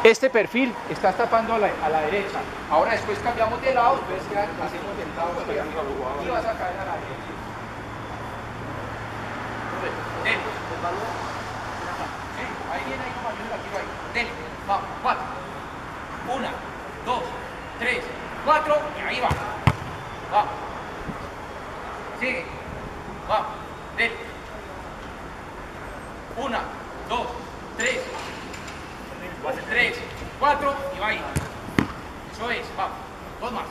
Este perfil está tapando a la derecha. Ahora después cambiamos de lado, entonces ya hacemos el lado y vas a caer a la derecha. Dele. Sí, ahí viene, ahí nomás, yo la tiro ahí. Dele, vamos, 4. 1, 2, 3, 4 y ahí va. Vamos. Sigue. Vamos. Dele. 1, 2, 3. 3, 4 y va ahí. Eso es, vamos. 2 más.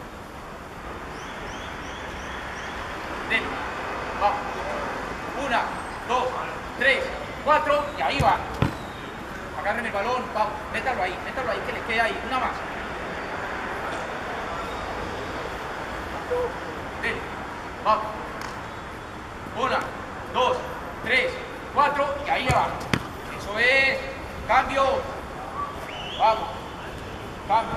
Dele. Vamos. 1, 2, 3, 4 y ahí va. Agarren el balón, vamos. Métalo ahí que le quede ahí. Una más. Dele. Vamos. 1, 2, 3, 4 y ahí va. Eso es. Cambio. Vamos. Cambio.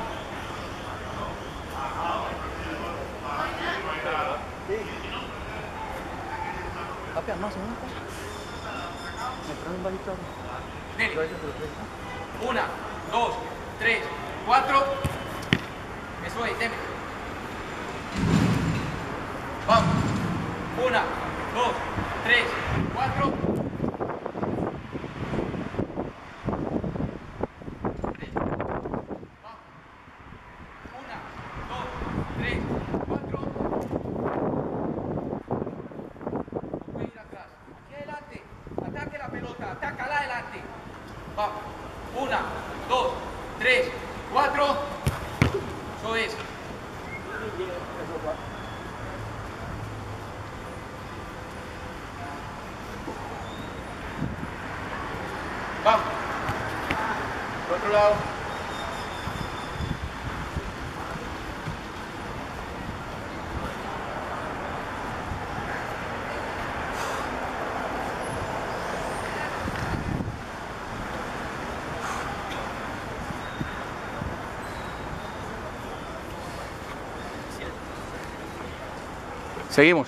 Papi, más, ¿no? Me trae un balito. Dele. 1, 2, 3, 4. Eso es, deme. Vamos. 1, 2, 3, 4. Atácala adelante. Vamos. 1, 2, 3, 4. Eso es. Vamos. Por otro lado. Seguimos.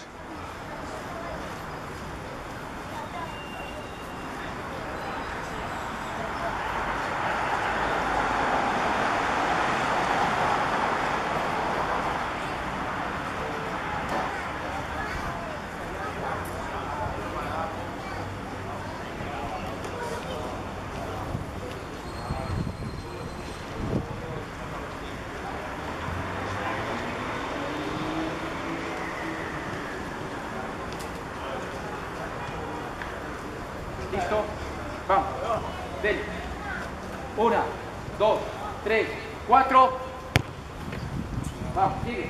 Listo. Vamos. Dele. 1, 2, 3, 4. Vamos, sigue.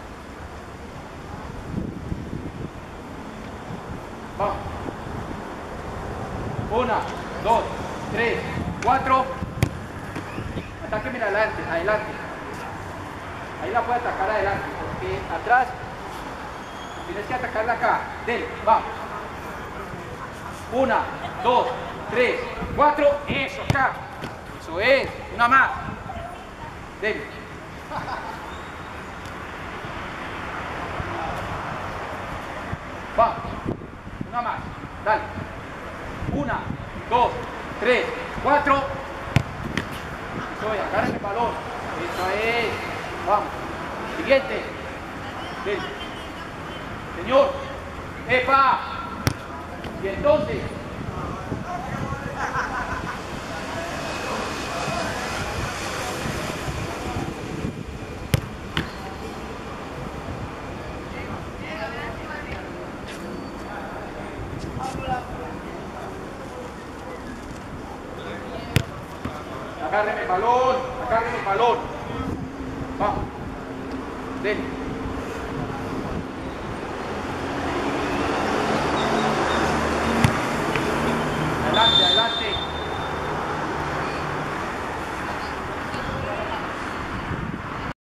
Vamos. 1, 2, 3, 4. Atáquemela adelante, adelante. Ahí la puede atacar adelante, porque atrás tienes que atacarla acá. Dele, vamos. 1, 2, 3, 4. Eso, acá. Eso es. Una más. Dele. Vamos. Una más. Dale. 1, 2, 3, 4. Eso es. Agarren el balón. Eso es. Vamos. Siguiente. Dele. Señor. ¡Epa! Y entonces, agarren el balón, agarren el balón. Vamos, dele.